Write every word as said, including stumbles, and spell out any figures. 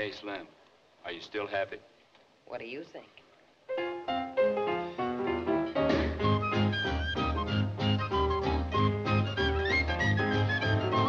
Hey, Slim, are you still happy? What do you think?